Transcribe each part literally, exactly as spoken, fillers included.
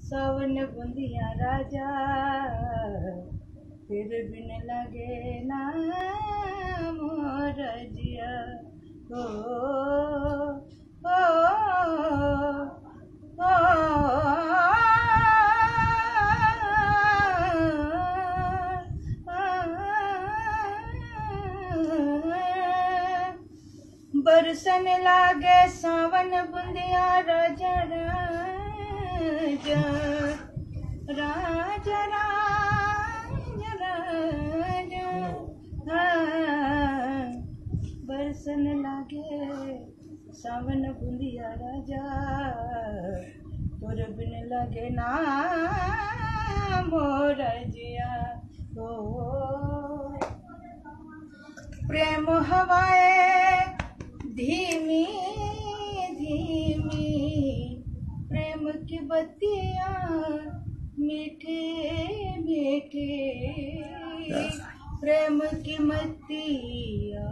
सावन बुंदिया राजा फिर बिन लगे ना मोर जिया। ओ, ओ, ओ, बरसन लागे सावन बुंदिया राजा राजा राजा राजा राजा हाँ। बरसन लागे सावन बुंदिया राजा तोर बिन लगे ना मोर जिया। ओ प्रेम हवाए धीमी धीमी प्रेम की बत्तियाँ मीठे मीठे प्रेम की मत्तियाँ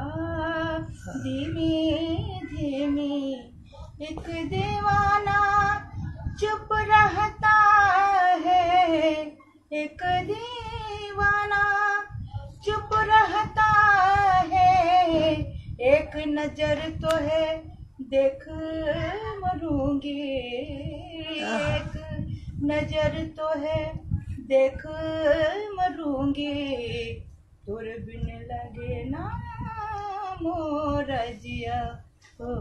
धीमी धीमी एक दीवाना चुप रहता है एक दीवाना चुप रहता है एक नजर तो है देख मरूंगी एक नजर तो है देख मरूंगी तोर बिन लगे ना मोर जिया। ओ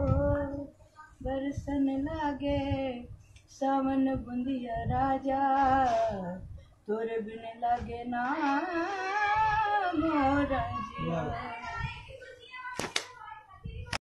बरसन लागे सावन बुंदिया राजा तोर बिन लगे ना मोर जिया।